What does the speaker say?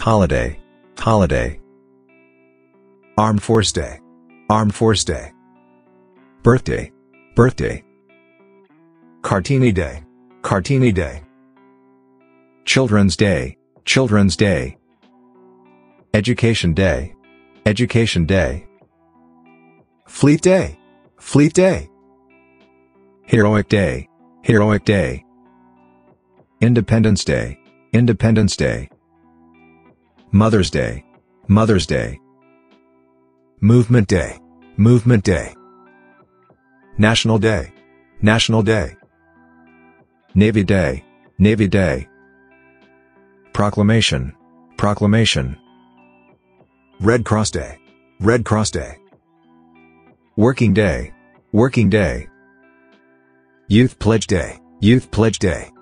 holiday, holiday. Armed Force Day, Armed Force Day. Birthday, birthday. Cartini Day, Cartini Day. Children's Day, Children's Day. Education Day, Education Day. Fleet Day, Fleet Day. Heroic Day, Heroic Day. Independence Day, Independence Day. Mother's Day, Mother's Day. Movement Day, Movement Day. National Day, National Day. Navy Day, Navy Day. Proclamation, Proclamation. Red Cross Day, Red Cross Day. Working Day, Working Day. Youth Pledge Day, Youth Pledge Day.